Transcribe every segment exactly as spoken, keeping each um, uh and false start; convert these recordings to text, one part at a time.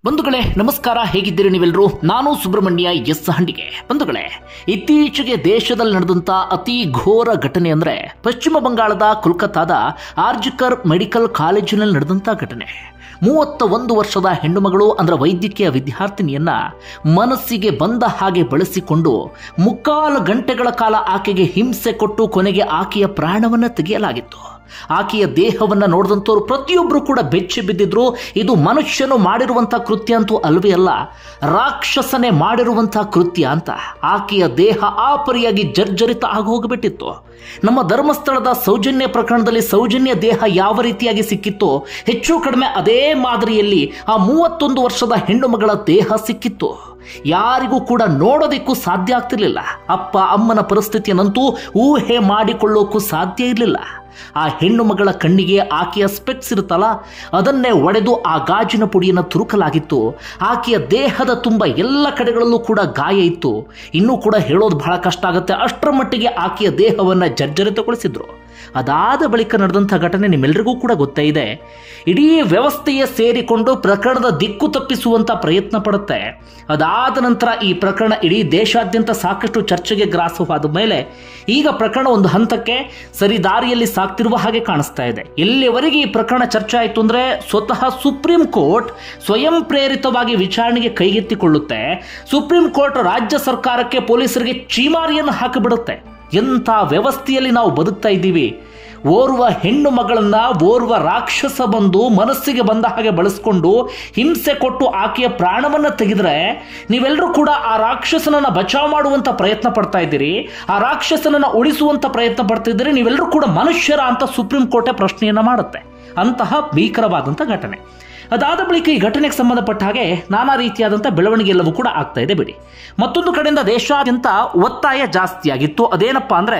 ಬಂಧುಗಳೇ ನಮಸ್ಕಾರ, ಹೇಗಿದ್ದೀರಿ ನೀವೆಲ್ಲರೂ? ನಾನು ಸುಬ್ರಹ್ಮಣ್ಯ ಎಸ್ ಹಂಡಿಗೆ. ಬಂಧುಗಳೇ, ಇತ್ತೀಚೆಗೆ ದೇಶದಲ್ಲಿ ನಡೆದಂತ ಅತಿ ಘೋರ ಘಟನೆ ಅಂದ್ರೆ ಪಶ್ಚಿಮ ಬಂಗಾಳದ ಕೋಲ್ಕತ್ತಾದ ಆರ್ಜಿಕರ್ ಮೆಡಿಕಲ್ ಕಾಲೇಜಿನಲ್ಲಿ ನಡೆದಂತ ಘಟನೆ. ಮೂವತ್ತ ಒಂದು ವರ್ಷದ ಹೆಣ್ಣು ಮಗಳು ಅಂದ್ರೆ ವೈದ್ಯಕೀಯ ವಿದ್ಯಾರ್ಥಿನಿಯನ್ನ ಮನಸ್ಸಿಗೆ ಬಂದ ಹಾಗೆ ಬಳಸಿಕೊಂಡು ಮುಕ್ಕಾಲು ಗಂಟೆಗಳ ಕಾಲ ಆಕೆಗೆ ಹಿಂಸೆ ಕೊಟ್ಟು ಕೊನೆಗೆ ಆಕೆಯ ಪ್ರಾಣವನ್ನ ತೆಗೆಯಲಾಗಿತ್ತು. ಆಕೆಯ ದೇಹವನ್ನ ನೋಡಿದಂತವರು ಪ್ರತಿಯೊಬ್ಬರು ಕೂಡ ಬೆಚ್ಚಿ ಬಿದ್ದಿದ್ರು. ಇದು ಮನುಷ್ಯನು ಮಾಡಿರುವಂತಹ ಕೃತ್ಯ ಅಂತೂ ಅಲ್ವೇ ಅಲ್ಲ, ರಾಕ್ಷಸನೇ ಮಾಡಿರುವಂತಹ ಕೃತ್ಯ ಅಂತ ಆಕೆಯ ದೇಹ ಆ ಪರಿಯಾಗಿ ಜರ್ಜರಿತ ಆಗಿ ಹೋಗಿಬಿಟ್ಟಿತ್ತು. ನಮ್ಮ ಧರ್ಮಸ್ಥಳದ ಸೌಜನ್ಯ ಪ್ರಕರಣದಲ್ಲಿ ಸೌಜನ್ಯ ದೇಹ ಯಾವ ರೀತಿಯಾಗಿ ಸಿಕ್ಕಿತ್ತು, ಹೆಚ್ಚು ಕಡಿಮೆ ಅದೇ ಮಾದರಿಯಲ್ಲಿ ಆ ಮೂವತ್ತೊಂದು ವರ್ಷದ ಹೆಣ್ಣು ಮಗಳ ದೇಹ ಸಿಕ್ಕಿತ್ತು. ಯಾರಿಗೂ ಕೂಡ ನೋಡೋದಕ್ಕೂ ಸಾಧ್ಯ ಆಗ್ತಿರ್ಲಿಲ್ಲ. ಅಪ್ಪ ಅಮ್ಮನ ಪರಿಸ್ಥಿತಿಯನ್ನಂತೂ ಊಹೆ ಮಾಡಿಕೊಳ್ಳೋಕ್ಕೂ ಸಾಧ್ಯ ಇರಲಿಲ್ಲ. ಆ ಹೆಣ್ಣು ಮಗಳ ಕಣ್ಣಿಗೆ ಆಕೆಯ ಸ್ಪೆಕ್ಸ್ ಇರುತ್ತಲ್ಲ, ಅದನ್ನೇ ಒಡೆದು ಆ ಗಾಜಿನ ಪುಡಿಯನ್ನು ತುರುಕಲಾಗಿತ್ತು. ಆಕೆಯ ದೇಹದ ತುಂಬ ಎಲ್ಲ ಕಡೆಗಳಲ್ಲೂ ಕೂಡ ಗಾಯ ಇತ್ತು. ಇನ್ನೂ ಕೂಡ ಹೇಳೋದು ಬಹಳ ಕಷ್ಟ ಆಗುತ್ತೆ, ಅಷ್ಟರ ಮಟ್ಟಿಗೆ ಆಕೆಯ ದೇಹವನ್ನು ಜರ್ಜರಿತಗೊಳಿಸಿದ್ರು. ಅದಾದ ಬಳಿಕ ನಡೆದಂಥ ಘಟನೆ ನಿಮ್ಮೆಲ್ಲರಿಗೂ ಕೂಡ ಗೊತ್ತೇ ಇದೆ. ಇಡೀ ವ್ಯವಸ್ಥೆಯೇ ಸೇರಿಕೊಂಡು ಪ್ರಕರಣದ ದಿಕ್ಕು ತಪ್ಪಿಸುವಂತ ಪ್ರಯತ್ನ ಪಡುತ್ತೆ. ಅದಾದ ನಂತರ ಈ ಪ್ರಕರಣ ಇಡೀ ದೇಶಾದ್ಯಂತ ಸಾಕಷ್ಟು ಚರ್ಚೆಗೆ ಗ್ರಾಸವಾದ ಮೇಲೆ ಈಗ ಪ್ರಕರಣ ಒಂದು ಹಂತಕ್ಕೆ ಸರಿ ದಾರಿಯಲ್ಲಿ ಸಾಕ್ತಿರುವ ಹಾಗೆ ಕಾಣಿಸ್ತಾ ಇದೆ. ಎಲ್ಲಿವರೆಗೆ ಈ ಪ್ರಕರಣ ಚರ್ಚೆ ಆಯಿತು ಅಂದ್ರೆ ಸ್ವತಃ ಸುಪ್ರೀಂ ಕೋರ್ಟ್ ಸ್ವಯಂ ಪ್ರೇರಿತವಾಗಿ ವಿಚಾರಣೆಗೆ ಕೈಗೆತ್ತಿಕೊಳ್ಳುತ್ತೆ. ಸುಪ್ರೀಂ ಕೋರ್ಟ್ ರಾಜ್ಯ ಸರ್ಕಾರಕ್ಕೆ ಪೊಲೀಸರಿಗೆ ಚೀಮಾರಿಯನ್ನು ಹಾಕಿಬಿಡುತ್ತೆ. ಎಂಥ ವ್ಯವಸ್ಥೆಯಲ್ಲಿ ನಾವು ಬದುಕ್ತಾ ಇದ್ದೀವಿ. ಓರ್ವ ಹೆಣ್ಣು ಮಗಳನ್ನ ಓರ್ವ ರಾಕ್ಷಸ ಬಂದು ಮನಸ್ಸಿಗೆ ಬಂದ ಹಾಗೆ ಬಳಸ್ಕೊಂಡು ಹಿಂಸೆ ಕೊಟ್ಟು ಆಕೆಯ ಪ್ರಾಣವನ್ನ ತೆಗೆದ್ರೆ ನೀವೆಲ್ಲರೂ ಕೂಡ ಆ ರಾಕ್ಷಸನನ್ನ ಬಚಾವ್ ಮಾಡುವಂತ ಪ್ರಯತ್ನ ಪಡ್ತಾ ಇದ್ದೀರಿ, ಆ ರಾಕ್ಷಸನನ್ನ ಉಳಿಸುವಂತ ಪ್ರಯತ್ನ ಪಡ್ತಾ ಇದ್ದೀರಿ. ನೀವೆಲ್ಲರೂ ಕೂಡ ಮನುಷ್ಯರ ಅಂತ ಸುಪ್ರೀಂ ಕೋರ್ಟೇ ಪ್ರಶ್ನೆಯನ್ನ ಮಾಡುತ್ತೆ. ಅಂತಹ ಭೀಕರವಾದಂಥ ಘಟನೆ. ಅದಾದ ಬಳಿಕ ಈ ಘಟನೆಗೆ ಸಂಬಂಧಪಟ್ಟ ಹಾಗೆ ನಾನಾ ರೀತಿಯಾದಂಥ ಬೆಳವಣಿಗೆ ಎಲ್ಲವೂ ಕೂಡ ಆಗ್ತಾ ಇದೆ ಬಿಡಿ. ಮತ್ತೊಂದು ಕಡೆಯಿಂದ ದೇಶಾದ್ಯಂತ ಒತ್ತಾಯ ಜಾಸ್ತಿ ಆಗಿತ್ತು. ಅದೇನಪ್ಪ ಅಂದ್ರೆ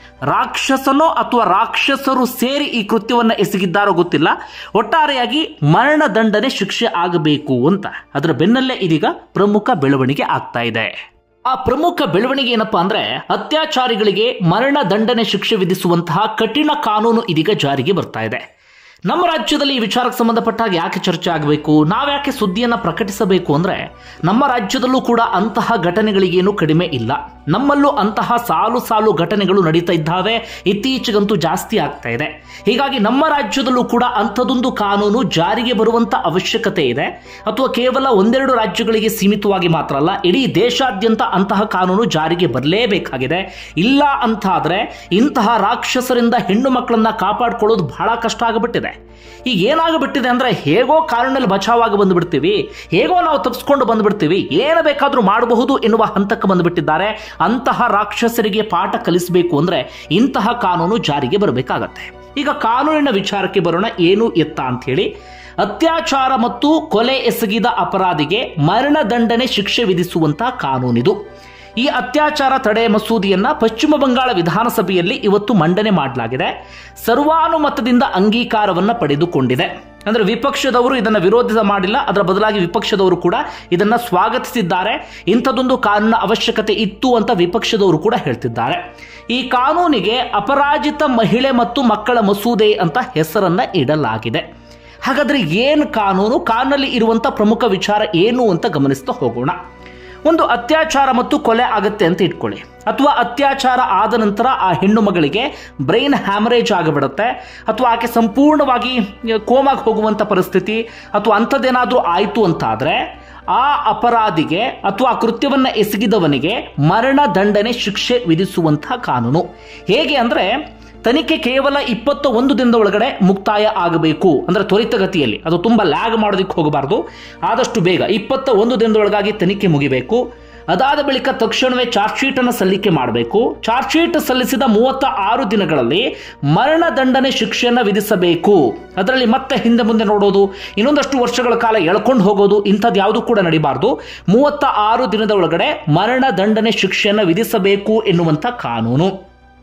ರಾಕ್ಷಸನೋ ಅಥವಾ ರಾಕ್ಷಸರು ಸೇರಿ ಈ ಕೃತ್ಯವನ್ನು ಎಸಗಿದ್ದಾರೋ ಗೊತ್ತಿಲ್ಲ, ಒಟ್ಟಾರೆಯಾಗಿ ಮರಣದಂಡನೆ ಶಿಕ್ಷೆ ಆಗಬೇಕು ಅಂತ. ಅದರ ಬೆನ್ನಲ್ಲೇ ಇದೀಗ ಪ್ರಮುಖ ಬೆಳವಣಿಗೆ ಆಗ್ತಾ ಇದೆ. ಆ ಪ್ರಮುಖ ಬೆಳವಣಿಗೆ ಏನಪ್ಪಾ ಅಂದ್ರೆ ಅತ್ಯಾಚಾರಿಗಳಿಗೆ ಮರಣ ದಂಡನೆ ಶಿಕ್ಷೆ ವಿಧಿಸುವಂತಹ ಕಠಿಣ ಕಾನೂನು ಇದೀಗ ಜಾರಿಗೆ ಬರ್ತಾ ಇದೆ. ನಮ್ಮ ರಾಜ್ಯದಲ್ಲಿ ಈ ವಿಚಾರಕ್ಕೆ ಸಂಬಂಧಪಟ್ಟಾಗ ಯಾಕೆ ಚರ್ಚೆ ಆಗಬೇಕು, ನಾವ್ಯಾಕೆ ಸುದ್ದಿಯನ್ನು ಪ್ರಕಟಿಸಬೇಕು ಅಂದ್ರೆ ನಮ್ಮ ರಾಜ್ಯದಲ್ಲೂ ಕೂಡ ಅಂತಹ ಘಟನೆಗಳಿಗೇನು ಕಡಿಮೆ ಇಲ್ಲ. ನಮ್ಮಲ್ಲೂ ಅಂತಹ ಸಾಲು ಸಾಲು ಘಟನೆಗಳು ನಡೀತಾ ಇದ್ದಾವೆ. ಇತ್ತೀಚೆಗಂತೂ ಜಾಸ್ತಿ ಆಗ್ತಾ ಇದೆ. ಹೀಗಾಗಿ ನಮ್ಮ ರಾಜ್ಯದಲ್ಲೂ ಕೂಡ ಅಂಥದೊಂದು ಕಾನೂನು ಜಾರಿಗೆ ಬರುವಂತ ಅವಶ್ಯಕತೆ ಇದೆ. ಅಥವಾ ಕೇವಲ ಒಂದೆರಡು ರಾಜ್ಯಗಳಿಗೆ ಸೀಮಿತವಾಗಿ ಮಾತ್ರ ಅಲ್ಲ, ಇಡೀ ದೇಶಾದ್ಯಂತ ಅಂತಹ ಕಾನೂನು ಜಾರಿಗೆ ಬರಲೇಬೇಕಾಗಿದೆ. ಇಲ್ಲ ಅಂತ ಆದ್ರೆ ಇಂತಹ ರಾಕ್ಷಸರಿಂದ ಹೆಣ್ಣು ಮಕ್ಕಳನ್ನ ಕಾಪಾಡಿಕೊಳ್ಳೋದು ಬಹಳ ಕಷ್ಟ ಆಗಿಬಿಟ್ಟಿದೆ. ಈಗ ಏನಾಗಬಿಟ್ಟಿದೆ ಅಂದ್ರೆ ಹೇಗೋ ಕಾರಣದಲ್ಲಿ ಬಚಾವಾಗಿ ಬಂದ್ಬಿಡ್ತೀವಿ, ಹೇಗೋ ನಾವು ತಪ್ಪಿಸ್ಕೊಂಡು ಬಂದ್ಬಿಡ್ತೀವಿ, ಏನು ಬೇಕಾದ್ರೂ ಮಾಡಬಹುದು ಎನ್ನುವ ಹಂತಕ್ಕೆ ಬಂದ್ಬಿಟ್ಟಿದ್ದಾರೆ. ಅಂತಹ ರಾಕ್ಷಸರಿಗೆ ಪಾಠ ಕಲಿಸಬೇಕು ಅಂದ್ರೆ ಇಂತಹ ಕಾನೂನು ಜಾರಿಗೆ ಬರಬೇಕಾಗತ್ತೆ. ಈಗ ಕಾನೂನಿನ ವಿಚಾರಕ್ಕೆ ಬರೋಣ. ಏನು ಎತ್ತ ಅಂತ ಹೇಳಿ, ಅತ್ಯಾಚಾರ ಮತ್ತು ಕೊಲೆ ಎಸಗಿದ ಅಪರಾಧಿಗೆ ಮರಣದಂಡನೆ ಶಿಕ್ಷೆ ವಿಧಿಸುವಂತಹ ಕಾನೂನಿದು. ಈ ಅತ್ಯಾಚಾರ ತಡೆ ಮಸೂದೆಯನ್ನ ಪಶ್ಚಿಮ ಬಂಗಾಳ ವಿಧಾನಸಭೆಯಲ್ಲಿ ಇವತ್ತು ಮಂಡನೆ ಮಾಡಲಾಗಿದೆ. ಸರ್ವಾನುಮತದಿಂದ ಅಂಗೀಕಾರವನ್ನ ಪಡೆದುಕೊಂಡಿದೆ. ಅಂದ್ರೆ ವಿಪಕ್ಷದವರು ಇದನ್ನ ವಿರೋಧ ಮಾಡಿಲ್ಲ, ಅದರ ಬದಲಾಗಿ ವಿಪಕ್ಷದವರು ಕೂಡ ಇದನ್ನ ಸ್ವಾಗತಿಸಿದ್ದಾರೆ. ಇಂಥದೊಂದು ಕಾನೂನಿನ ಅವಶ್ಯಕತೆ ಇತ್ತು ಅಂತ ವಿಪಕ್ಷದವರು ಕೂಡ ಹೇಳ್ತಿದ್ದಾರೆ. ಈ ಕಾನೂನಿಗೆ ಅಪರಾಜಿತ ಮಹಿಳೆ ಮತ್ತು ಮಕ್ಕಳ ಮಸೂದೆ ಅಂತ ಹೆಸರನ್ನ ಇಡಲಾಗಿದೆ. ಹಾಗಾದ್ರೆ ಏನು ಕಾನೂನು, ಕಾನೂನಲ್ಲಿ ಇರುವಂತ ಪ್ರಮುಖ ವಿಚಾರ ಏನು ಅಂತ ಗಮನಿಸ್ತಾ ಹೋಗೋಣ. ಒಂದು ಅತ್ಯಾಚಾರ ಮತ್ತು ಕೊಲೆ ಆಗುತ್ತೆ ಅಂತ ಇಟ್ಕೊಳ್ಳಿ, ಅಥವಾ ಅತ್ಯಾಚಾರ ಆದ ನಂತರ ಆ ಹೆಣ್ಣು ಮಗಳಿಗೆ ಬ್ರೈನ್ ಹ್ಯಾಮರೇಜ್ ಆಗಿಬಿಡುತ್ತೆ, ಅಥವಾ ಆಕೆ ಸಂಪೂರ್ಣವಾಗಿ ಕೋಮಾಗಿ ಹೋಗುವಂಥ ಪರಿಸ್ಥಿತಿ ಅಥವಾ ಅಂಥದ್ದೇನಾದರೂ ಆಯಿತು ಅಂತಾದರೆ ಆ ಅಪರಾಧಿಗೆ ಅಥವಾ ಆ ಕೃತ್ಯವನ್ನು ಎಸಗಿದವನಿಗೆ ಮರಣ ದಂಡನೆ ಶಿಕ್ಷೆ ವಿಧಿಸುವಂತಹ ಕಾನೂನು. ಹೇಗೆ ಅಂದರೆ ತನಿಖೆ ಕೇವಲ ಇಪ್ಪತ್ತ ಒಂದು ದಿನದ ಒಳಗಡೆ ಮುಕ್ತಾಯ ಆಗಬೇಕು. ಅಂದ್ರೆ ತ್ವರಿತಗತಿಯಲ್ಲಿ, ಅದು ತುಂಬ ಲ್ಯಾಗ್ ಮಾಡೋದಕ್ಕೆ ಹೋಗಬಾರ್ದು. ಆದಷ್ಟು ಬೇಗ ಇಪ್ಪತ್ತ ಒಂದು ದಿನದೊಳಗಾಗಿ ತನಿಖೆ ಮುಗಿಬೇಕು. ಅದಾದ ಬಳಿಕ ತಕ್ಷಣವೇ ಚಾರ್ಜ್ ಶೀಟ್ ಅನ್ನು ಸಲ್ಲಿಕೆ ಮಾಡಬೇಕು. ಚಾರ್ಜ್ ಶೀಟ್ ಸಲ್ಲಿಸಿದ ಮೂವತ್ತ ಆರು ದಿನಗಳಲ್ಲಿ ಮರಣ ದಂಡನೆ ಶಿಕ್ಷೆಯನ್ನು ವಿಧಿಸಬೇಕು. ಅದರಲ್ಲಿ ಮತ್ತೆ ಹಿಂದೆ ಮುಂದೆ ನೋಡೋದು, ಇನ್ನೊಂದಷ್ಟು ವರ್ಷಗಳ ಕಾಲ ಎಳ್ಕೊಂಡು ಹೋಗೋದು, ಇಂಥದ್ದು ಯಾವುದು ಕೂಡ ನಡಿಬಾರ್ದು. ಮೂವತ್ತ ಆರು ದಿನದ ಒಳಗಡೆ ಮರಣ ದಂಡನೆ ಶಿಕ್ಷೆಯನ್ನು ವಿಧಿಸಬೇಕು ಎನ್ನುವಂಥ ಕಾನೂನು.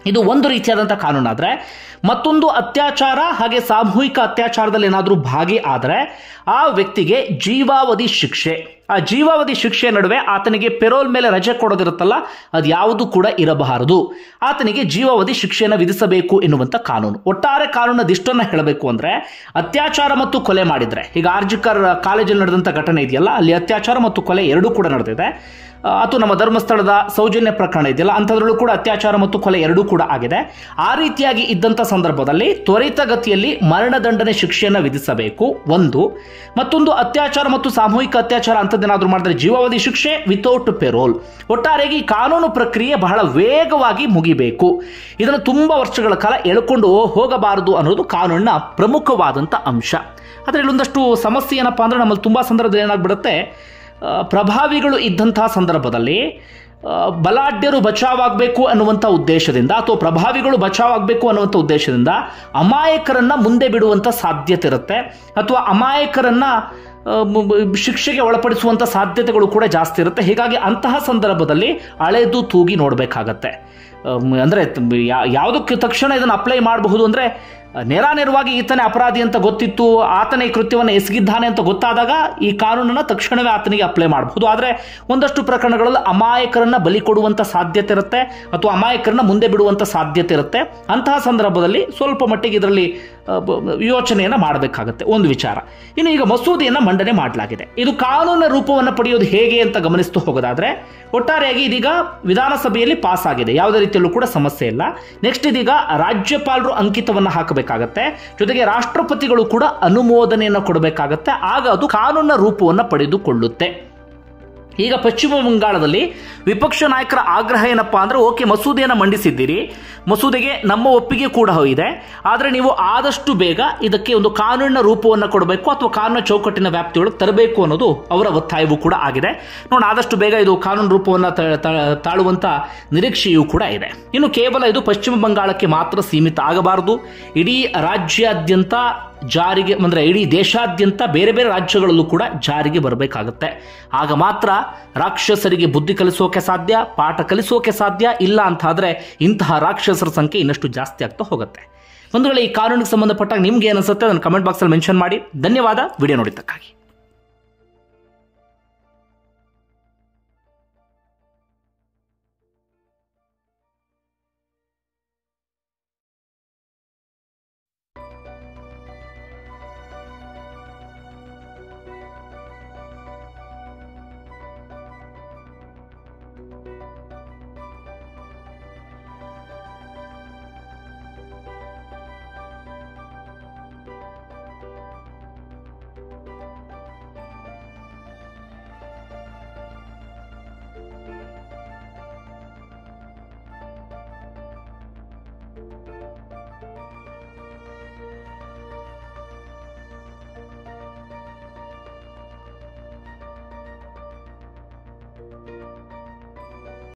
ಇದು ಒಂದು ರೀತಿಯಾದಂಥ ಕಾನೂನಾದರೆ, ಮತ್ತೊಂದು ಅತ್ಯಾಚಾರ ಹಾಗೆ ಸಾಮೂಹಿಕ ಅತ್ಯಾಚಾರದಲ್ಲಿ ಏನಾದರೂ ಭಾಗಿ ಆದರೆ ಆ ವ್ಯಕ್ತಿಗೆ ಜೀವಾವಧಿ ಶಿಕ್ಷೆ. ಆ ಜೀವಾವಧಿ ಶಿಕ್ಷೆಯ ನಡುವೆ ಆತನಿಗೆ ಪೆರೋಲ್ ಮೇಲೆ ರಜೆ ಕೊಡೋದಿರುತ್ತಲ್ಲ, ಅದು ಯಾವುದು ಕೂಡ ಇರಬಾರದು. ಆತನಿಗೆ ಜೀವಾವಧಿ ಶಿಕ್ಷೆಯನ್ನು ವಿಧಿಸಬೇಕು ಎನ್ನುವಂಥ ಕಾನೂನು. ಒಟ್ಟಾರೆ ಕಾನೂನದ ಇಷ್ಟನ್ನು ಹೇಳಬೇಕು ಅಂದರೆ, ಅತ್ಯಾಚಾರ ಮತ್ತು ಕೊಲೆ ಮಾಡಿದರೆ, ಈಗ ಆರ್ಜಿಕರ್ ಕಾಲೇಜಲ್ಲಿ ನಡೆದಂಥ ಘಟನೆ ಇದೆಯಲ್ಲ, ಅಲ್ಲಿ ಅತ್ಯಾಚಾರ ಮತ್ತು ಕೊಲೆ ಎರಡೂ ಕೂಡ ನಡೆದಿದೆ. ಅಥವಾ ನಮ್ಮ ಧರ್ಮಸ್ಥಳದ ಸೌಜನ್ಯ ಪ್ರಕರಣ ಇದೆಯಲ್ಲ, ಅಂಥದ್ರಲ್ಲೂ ಕೂಡ ಅತ್ಯಾಚಾರ ಮತ್ತು ಕೊಲೆ ಎರಡೂ ಕೂಡ ಆಗಿದೆ. ಆ ರೀತಿಯಾಗಿ ಇದ್ದಂಥ ಸಂದರ್ಭದಲ್ಲಿ ತ್ವರಿತಗತಿಯಲ್ಲಿ ಮರಣದಂಡನೆ ಶಿಕ್ಷೆಯನ್ನು ವಿಧಿಸಬೇಕು ಒಂದು. ಮತ್ತೊಂದು, ಅತ್ಯಾಚಾರ ಮತ್ತು ಸಾಮೂಹಿಕ ಅತ್ಯಾಚಾರ ಅಂಥದ್ದೇನಾದರೂ ಮಾಡಿದ್ರೆ ಜೀವಾವಧಿ ಶಿಕ್ಷೆ ವಿತೌಟ್ ಪೆರೋಲ್. ಒಟ್ಟಾರೆಯಾಗಿ ಕಾನೂನು ಪ್ರಕ್ರಿಯೆ ಬಹಳ ವೇಗವಾಗಿ ಮುಗಿಬೇಕು. ಇದನ್ನು ತುಂಬ ವರ್ಷಗಳ ಕಾಲ ಎಳ್ಕೊಂಡು ಹೋಗಬಾರದು ಅನ್ನೋದು ಕಾನೂನಿನ ಪ್ರಮುಖವಾದಂಥ ಅಂಶ. ಆದರೆ ಇಲ್ಲೊಂದಷ್ಟು ಸಮಸ್ಯೆ ಏನಪ್ಪ ಅಂದರೆ, ನಮ್ಮಲ್ಲಿ ತುಂಬ ಸಂದರ್ಭದಲ್ಲಿ ಏನಾಗ್ಬಿಡುತ್ತೆ, ಪ್ರಭಾವಿಗಳು ಇದ್ದಂತಹ ಸಂದರ್ಭದಲ್ಲಿ ಬಲಾಢ್ಯರು ಬಚಾವಾಗಬೇಕು ಅನ್ನುವಂಥ ಉದ್ದೇಶದಿಂದ ಅಥವಾ ಪ್ರಭಾವಿಗಳು ಬಚಾವಾಗಬೇಕು ಅನ್ನುವಂಥ ಉದ್ದೇಶದಿಂದ ಅಮಾಯಕರನ್ನು ಮುಂದೆ ಬಿಡುವಂಥ ಸಾಧ್ಯತೆ ಇರುತ್ತೆ, ಅಥವಾ ಅಮಾಯಕರನ್ನು ಶಿಕ್ಷೆಗೆ ಒಳಪಡಿಸುವಂಥ ಸಾಧ್ಯತೆಗಳು ಕೂಡ ಜಾಸ್ತಿ ಇರುತ್ತೆ. ಹೀಗಾಗಿ ಅಂತಹ ಸಂದರ್ಭದಲ್ಲಿ ಅಳೆದು ತೂಗಿ ನೋಡಬೇಕಾಗತ್ತೆ. ಅಂದರೆ ಯಾವುದಕ್ಕೆ ತಕ್ಷಣ ಇದನ್ನು ಅಪ್ಲೈ ಮಾಡಬಹುದು ಅಂದರೆ, ನೇರಾನೇರವಾಗಿ ಈತನೇ ಅಪರಾಧಿ ಅಂತ ಗೊತ್ತಿತ್ತು, ಆತನೇ ಈ ಕೃತ್ಯವನ್ನು ಎಸಗಿದ್ದಾನೆ ಅಂತ ಗೊತ್ತಾದಾಗ ಈ ಕಾನೂನನ್ನು ತಕ್ಷಣವೇ ಆತನಿಗೆ ಅಪ್ಲೈ ಮಾಡಬಹುದು. ಆದರೆ ಒಂದಷ್ಟು ಪ್ರಕರಣಗಳಲ್ಲಿ ಅಮಾಯಕರನ್ನು ಬಲಿ ಕೊಡುವಂಥ ಸಾಧ್ಯತೆ ಇರುತ್ತೆ, ಅಥವಾ ಅಮಾಯಕರನ್ನ ಮುಂದೆ ಬಿಡುವಂಥ ಸಾಧ್ಯತೆ ಇರುತ್ತೆ. ಅಂತಹ ಸಂದರ್ಭದಲ್ಲಿ ಸ್ವಲ್ಪ ಮಟ್ಟಿಗೆ ಇದರಲ್ಲಿ ಯೋಚನೆಯನ್ನು ಮಾಡಬೇಕಾಗತ್ತೆ, ಒಂದು ವಿಚಾರ. ಇನ್ನು ಈಗ ಮಸೂದೆಯನ್ನು ಮಂಡನೆ ಮಾಡಲಾಗಿದೆ. ಇದು ಕಾನೂನಿನ ರೂಪವನ್ನು ಪಡೆಯೋದು ಹೇಗೆ ಅಂತ ಗಮನಿಸ್ತು ಹೋಗೋದಾದ್ರೆ, ಒಟ್ಟಾರೆಯಾಗಿ ಇದೀಗ ವಿಧಾನಸಭೆಯಲ್ಲಿ ಪಾಸ್ ಆಗಿದೆ, ಯಾವುದೇ ರೀತಿಯಲ್ಲೂ ಕೂಡ ಸಮಸ್ಯೆ ಇಲ್ಲ. ನೆಕ್ಸ್ಟ್ ಇದೀಗ ರಾಜ್ಯಪಾಲರು ಅಂಕಿತವನ್ನು ಹಾಕಬೇಕಾಗತ್ತೆ, ಜೊತೆಗೆ ರಾಷ್ಟ್ರಪತಿಗಳು ಕೂಡ ಅನುಮೋದನೆಯನ್ನು ಕೊಡಬೇಕಾಗತ್ತೆ. ಆಗ ಅದು ಕಾನೂನಿನ ರೂಪವನ್ನು ಪಡೆದುಕೊಳ್ಳುತ್ತೆ. ಈಗ ಪಶ್ಚಿಮ ಬಂಗಾಳದಲ್ಲಿ ವಿಪಕ್ಷ ನಾಯಕರ ಆಗ್ರಹ ಏನಪ್ಪಾ ಅಂದ್ರೆ, ಓಕೆ ಮಸೂದೆಯನ್ನು ಮಂಡಿಸಿದ್ದೀರಿ, ಮಸೂದೆಗೆ ನಮ್ಮ ಒಪ್ಪಿಗೆ ಕೂಡ ಇದೆ, ಆದರೆ ನೀವು ಆದಷ್ಟು ಬೇಗ ಇದಕ್ಕೆ ಒಂದು ಕಾನೂನಿನ ರೂಪವನ್ನು ಕೊಡಬೇಕು ಅಥವಾ ಕಾನೂನಿನ ಚೌಕಟ್ಟಿನ ವ್ಯಾಪ್ತಿಯೊಳಗೆ ತರಬೇಕು ಅನ್ನೋದು ಅವರ ಒತ್ತಾಯವೂ ಕೂಡ ಆಗಿದೆ. ನೋಡಿ, ಆದಷ್ಟು ಬೇಗ ಇದು ಕಾನೂನು ರೂಪವನ್ನು ತಾಳುವಂತ ನಿರೀಕ್ಷೆಯೂ ಕೂಡ ಇದೆ. ಇನ್ನು ಕೇವಲ ಇದು ಪಶ್ಚಿಮ ಬಂಗಾಳಕ್ಕೆ ಮಾತ್ರ ಸೀಮಿತ ಆಗಬಾರದು, ಇಡೀ ರಾಜ್ಯಾದ್ಯಂತ ಜಾರಿಗೆ ಅಂದರೆ ಇಡೀ ದೇಶಾದ್ಯಂತ ಬೇರೆ ಬೇರೆ ರಾಜ್ಯಗಳಲ್ಲೂ ಕೂಡ ಜಾರಿಗೆ ಬರಬೇಕಾಗುತ್ತೆ. ಆಗ ಮಾತ್ರ ರಾಕ್ಷಸರಿಗೆ ಬುದ್ಧಿ ಕಲಿಸೋಕೆ ಸಾಧ್ಯ, ಪಾಠ ಕಲಿಸೋಕೆ ಸಾಧ್ಯ. ಇಲ್ಲ ಅಂತಾದರೆ ಇಂತಹ ರಾಕ್ಷಸರ ಸಂಖ್ಯೆ ಇನ್ನಷ್ಟು ಜಾಸ್ತಿ ಆಗ್ತಾ ಹೋಗುತ್ತೆ. ಒಂದು ವೇಳೆ ಈ ಕಾನೂನಿಗೆ ಸಂಬಂಧಪಟ್ಟಾಗ ನಿಮ್ಗೆ ಏನಿಸುತ್ತೆ ಅದನ್ನು ಕಮೆಂಟ್ ಬಾಕ್ಸಲ್ಲಿ ಮೆನ್ಷನ್ ಮಾಡಿ. ಧನ್ಯವಾದ ವಿಡಿಯೋ ನೋಡಿದ್ದಕ್ಕಾಗಿ.